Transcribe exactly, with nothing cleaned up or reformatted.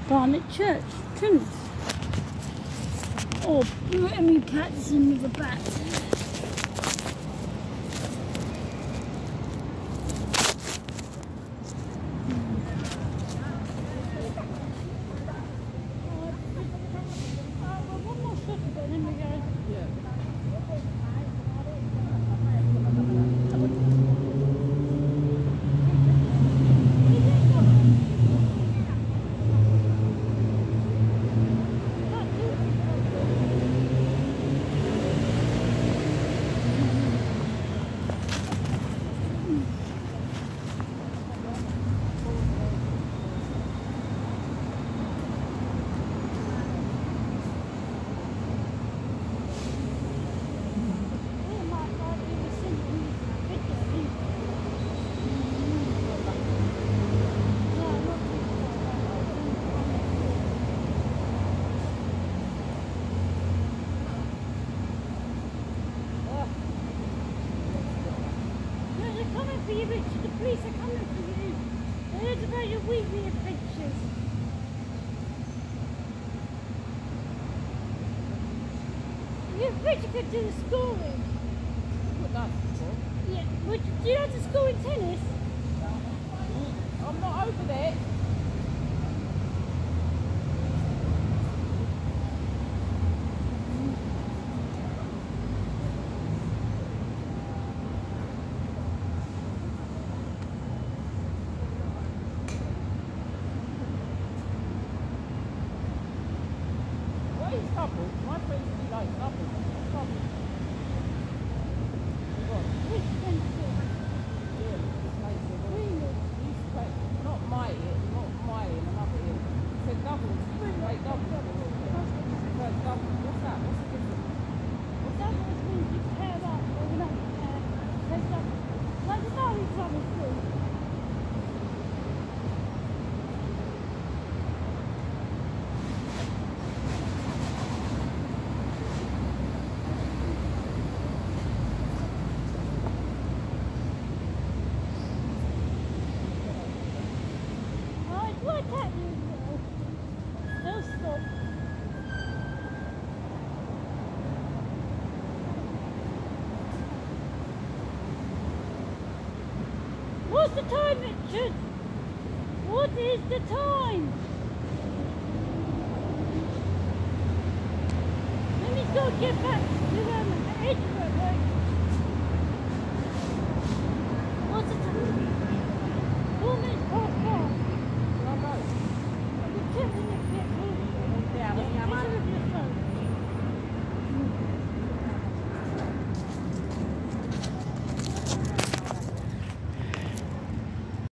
Barnet Church, tennis. Or remi practicing with a bat. For you, Richard, the police are coming for you. They heard about your weekly adventures. You Richard could do the scoring. What that for? Yeah, would you, do you know how to score in tennis? I'm not over there. Double. My friends do like double. Double. Which one's good? Yeah, this place is Really? He's play, not my ear, not my ear, another ear. He said doubles. He used to play doubles. He said doubles. What's that? What's the difference? What's that? Doubles means you pair up or another pair. There's doubles. Like the Darwin doubles too. Like that, you will. They'll stop. What's the time, Richard? What is the time? Let me go get back to um, Edward.